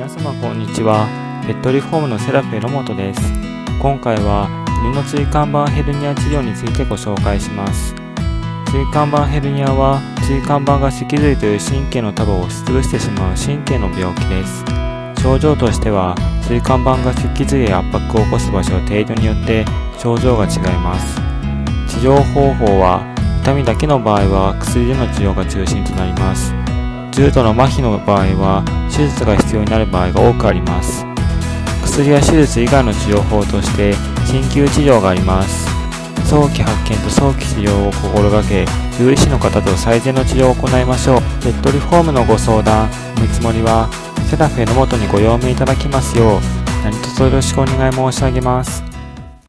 皆様こんにちは。ペットリフォームのセラフィ榎本です。今回は犬の椎間板ヘルニア治療についてご紹介します。椎間板ヘルニアは椎間板が脊髄という神経の束を押しつぶしてしまう神経の病気です。症状としては椎間板が脊髄へ圧迫を起こす場所程度によって症状が違います。治療方法は痛みだけの場合は薬での治療が中心となります。重度の麻痺の場合は手術が必要になる場合が多くあります。薬や手術以外の治療法として鍼灸治療があります。早期発見と早期治療を心がけ、獣医師の方と最善の治療を行いましょう。ペットリフォームのご相談、お見積もりはセラフィ榎本にご用命いただきますよう何卒よろしくお願い申し上げます。